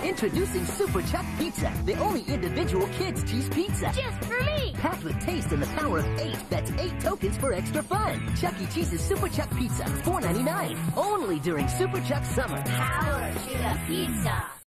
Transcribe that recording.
Introducing Super Chuck Pizza, the only individual kids' cheese pizza. Just for me! Packed with taste and the power of 8. That's 8 tokens for extra fun. Chuck E. Cheese's Super Chuck Pizza, $4.99. Only during Super Chuck Summer. Power to the pizza!